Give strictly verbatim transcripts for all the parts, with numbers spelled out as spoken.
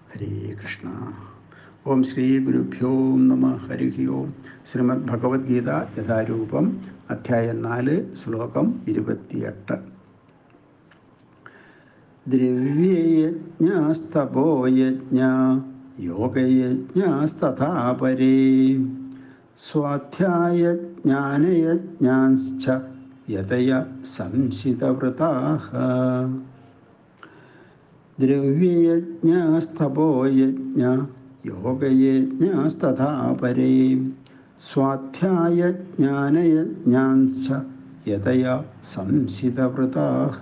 ഹരേ കൃഷ്ണ. ഓം ശ്രീ ഗുരുഭ്യോ നമ. ഹരി ഓം. ശ്രീമദ് ഭഗവത്ഗീത യഥാരൂപം അധ്യായം നാല് ശ്ലോകം ഇരുപത്തിയെട്ട്. ദ്രവ്യയജ്ഞസ്തപോയജ്ഞ യോഗയജ്ഞസ്തഥാ പരേ സ്വാധ്യായജ്ഞാനയജ്ഞാശ്ച യതയ സംശിതവൃതാഃ. ദ്രവ്യയജ്ഞസ്തപോയജ്ഞ യോഗയജ്ഞസ്തഥാ പരേ സ്വാധ്യായജ്ഞാനയജ്ഞാശ്ച യതയ സംശിതവൃതാഃ.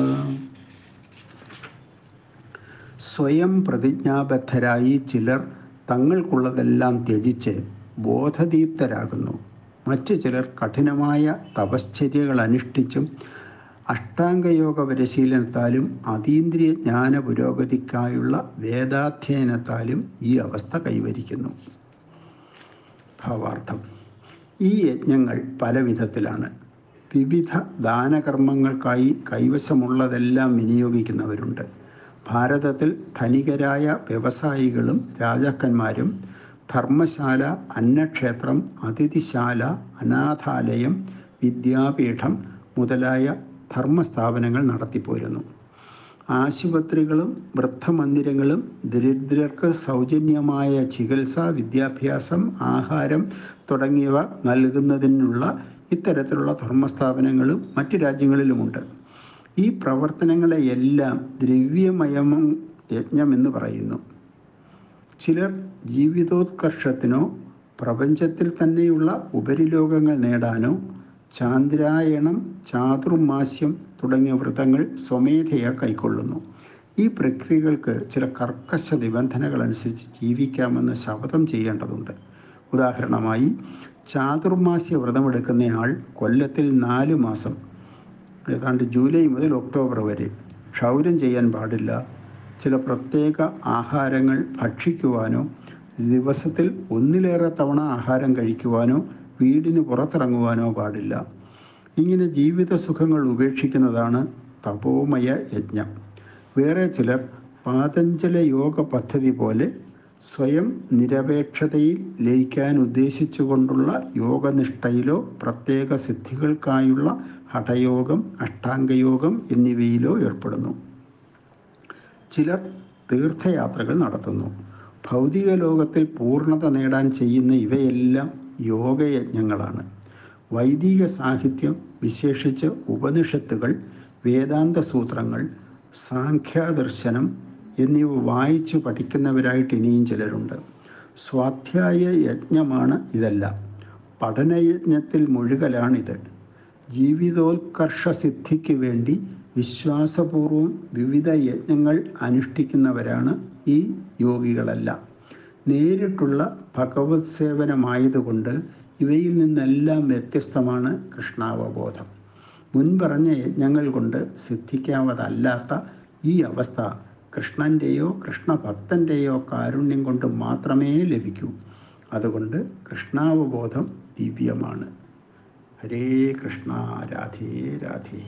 സ്വയം പ്രതിജ്ഞാബദ്ധരായി ചിലർ തങ്ങൾക്കുള്ളതെല്ലാം ത്യജിച്ച് ബോധദീപ്തരാകുന്നു. മറ്റു ചിലർ കഠിനമായ തപശ്ചര്യകൾ അനുഷ്ഠിച്ചും അഷ്ടാംഗയോഗ പരിശീലനത്താലും അതീന്ദ്രിയ ജ്ഞാന പുരോഗതിക്കായുള്ള വേദാധ്യയനത്താലും ഈ അവസ്ഥ കൈവരിക്കുന്നു. ഭാവാർത്ഥം: ഈ യജ്ഞങ്ങൾ പല വിധത്തിലാണ്. വിവിധ ദാനകർമ്മങ്ങൾക്കായി കൈവശമുള്ളതെല്ലാം വിനിയോഗിക്കുന്നവരുണ്ട്. ഭാരതത്തിൽ ധനികരായ വ്യവസായികളും രാജാക്കന്മാരും ധർമ്മശാല, അന്നക്ഷേത്രം, അതിഥിശാല, അനാഥാലയം, വിദ്യാപീഠം മുതലായ ധർമ്മസ്ഥാപനങ്ങൾ നടത്തിപ്പോരുന്നു. ആശുപത്രികളും വൃദ്ധമന്ദിരങ്ങളും ദരിദ്രർക്ക് സൗജന്യമായ ചികിത്സ, വിദ്യാഭ്യാസം, ആഹാരം തുടങ്ങിയവ നൽകുന്നതിനുള്ള ഇത്തരത്തിലുള്ള ധർമ്മസ്ഥാപനങ്ങളും മറ്റു രാജ്യങ്ങളിലുമുണ്ട്. ഈ പ്രവർത്തനങ്ങളെയെല്ലാം ദ്രവ്യമയം യജ്ഞമെന്ന് പറയുന്നു. ചിലർ ജീവിതോത്കർഷത്തിനോ പ്രപഞ്ചത്തിൽ തന്നെയുള്ള ഉപരിലോകങ്ങൾ നേടാനോ ചാന്ദ്രായണം, ചാതുർമാസ്യം തുടങ്ങിയ വ്രതങ്ങൾ സ്വമേധയാ കൈക്കൊള്ളുന്നു. ഈ പ്രക്രിയകൾക്ക് ചില കർക്കശ നിബന്ധനകളനുസരിച്ച് ജീവിക്കാമെന്ന് ശപഥം ചെയ്യേണ്ടതുണ്ട്. ഉദാഹരണമായി, ചാതുർമാസ്യ വ്രതമെടുക്കുന്നയാൾ കൊല്ലത്തിൽ നാല് മാസം, ഏതാണ്ട് ജൂലൈ മുതൽ ഒക്ടോബർ വരെ ക്ഷൗരം ചെയ്യാൻ പാടില്ല. ചില പ്രത്യേക ആഹാരങ്ങൾ ഭക്ഷിക്കുവാനോ ദിവസത്തിൽ ഒന്നിലേറെ തവണ ആഹാരം കഴിക്കുവാനോ വീടിന് പുറത്തിറങ്ങുവാനോ പാടില്ല. ഇങ്ങനെ ജീവിത സുഖങ്ങൾ ഉപേക്ഷിക്കുന്നതാണ് തപോമയ യജ്ഞം. വേറെ ചിലർ പാതഞ്ജല യോഗ പദ്ധതി പോലെ സ്വയം നിരപേക്ഷതയിൽ ലയിക്കാൻ ഉദ്ദേശിച്ചുകൊണ്ടുള്ള യോഗനിഷ്ഠയിലോ പ്രത്യേക സിദ്ധികൾക്കായുള്ള ഹഠയോഗം, അഷ്ടാംഗയോഗം എന്നിവയിലോ ഏർപ്പെടുന്നു. ചിലർ തീർത്ഥയാത്രകൾ നടത്തുന്നു. ഭൗതിക ലോകത്തിൽ പൂർണ്ണത നേടാൻ ചെയ്യുന്ന ഇവയെല്ലാം യോഗയജ്ഞങ്ങളാണ്. വൈദിക സാഹിത്യം, വിശേഷിച്ച് ഉപനിഷത്തുകൾ, വേദാന്ത സൂത്രങ്ങൾ, സാഖ്യദർശനം എന്നിവ വായിച്ചു പഠിക്കുന്നവരായിട്ട് ഇനിയും ചിലരുണ്ട്. സ്വാധ്യായ യജ്ഞമാണ് ഇതെല്ലാം. പഠനയജ്ഞത്തിൽ മുഴുകലാണിത്. ജീവിതോത്കർഷ സിദ്ധിക്ക് വേണ്ടി വിശ്വാസപൂർവം വിവിധ യജ്ഞങ്ങൾ അനുഷ്ഠിക്കുന്നവരാണ് ഈ യോഗികളെല്ലാം. നേരിട്ടുള്ള ഭഗവത് സേവനമായതുകൊണ്ട് ഇവയിൽ നിന്നെല്ലാം വ്യത്യസ്തമാണ് കൃഷ്ണാവബോധം. മുൻപറഞ്ഞ യജ്ഞങ്ങൾ കൊണ്ട് സിദ്ധിക്കാവതല്ലാത്ത ഈ അവസ്ഥ കൃഷ്ണൻ്റെയോ കൃഷ്ണഭക്തൻ്റെയോ കാരുണ്യം കൊണ്ട് മാത്രമേ ലഭിക്കൂ. അതുകൊണ്ട് കൃഷ്ണാവബോധം ദിവ്യമാണ്. ഹരേ കൃഷ്ണ. രാധേ രാധേ.